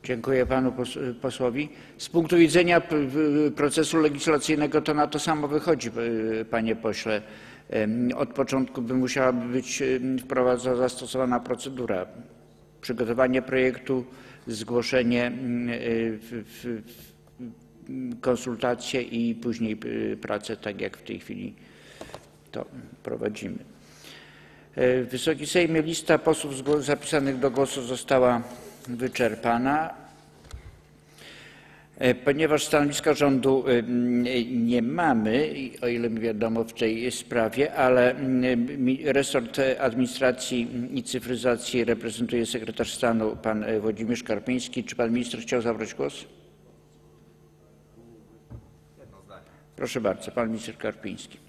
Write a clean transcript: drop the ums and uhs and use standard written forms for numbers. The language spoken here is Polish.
Dziękuję panu posłowi. Z punktu widzenia procesu legislacyjnego to na to samo wychodzi, panie pośle. Od początku by musiała być zastosowana procedura. Przygotowanie projektu, zgłoszenie, konsultacje i później pracę, tak jak w tej chwili to prowadzimy. Wysoki Sejmie, lista posłów zapisanych do głosu została wyczerpana. Ponieważ stanowiska rządu nie mamy, o ile mi wiadomo, w tej sprawie, ale resort administracji i cyfryzacji reprezentuje sekretarz stanu pan Włodzimierz Karpiński. Czy pan minister chciał zabrać głos? Proszę bardzo, pan minister Karpiński.